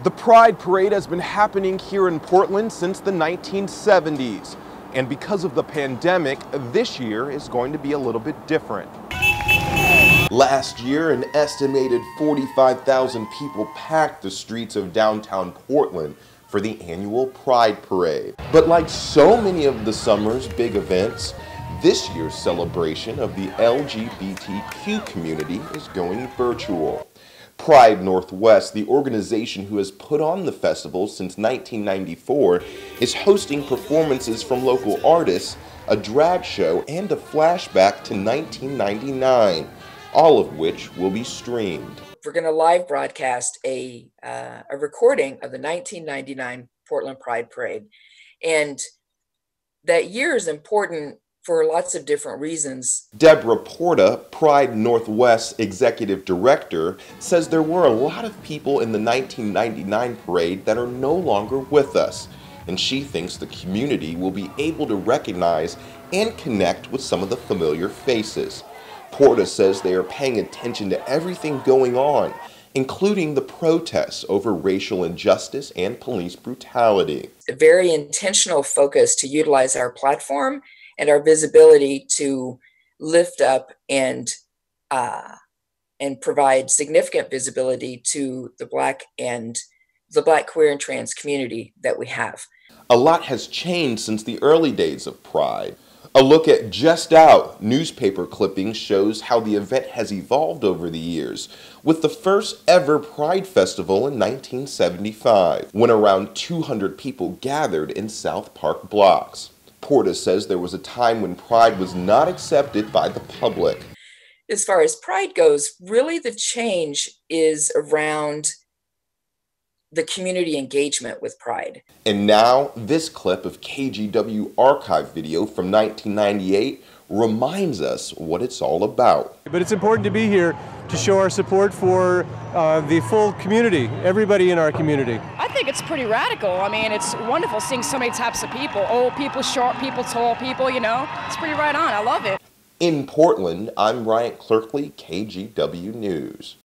The Pride Parade has been happening here in Portland since the 1970s. And because of the pandemic, this year is going to be a little bit different. Last year, an estimated 45,000 people packed the streets of downtown Portland for the annual Pride Parade. But like so many of the summer's big events, this year's celebration of the LGBTQ community is going virtual. Pride Northwest, the organization who has put on the festival since 1994, is hosting performances from local artists, a drag show, and a flashback to 1999, all of which will be streamed. We're going to live broadcast a recording of the 1999 Portland Pride Parade. And that year is important for lots of different reasons. Deborah Porta, Pride Northwest Executive Director, says there were a lot of people in the 1999 parade that are no longer with us, and she thinks the community will be able to recognize and connect with some of the familiar faces. Porta says they are paying attention to everything going on, including the protests over racial injustice and police brutality. A very intentional focus to utilize our platform and our visibility to lift up and provide significant visibility to the Black, queer, and trans community that we have. A lot has changed since the early days of Pride. A look at Just Out newspaper clippings shows how the event has evolved over the years, with the first ever Pride Festival in 1975, when around 200 people gathered in South Park blocks. Porta says there was a time when Pride was not accepted by the public. As far as Pride goes, really the change is around the community engagement with Pride. And now, this clip of KGW archive video from 1998 reminds us what it's all about. But it's important to be here to show our support for the full community, everybody in our community. I think it's pretty radical. I mean, it's wonderful seeing so many types of people, old people, short people, tall people, you know. It's pretty right on. I love it. In Portland, I'm Bryant Clerkley, KGW News.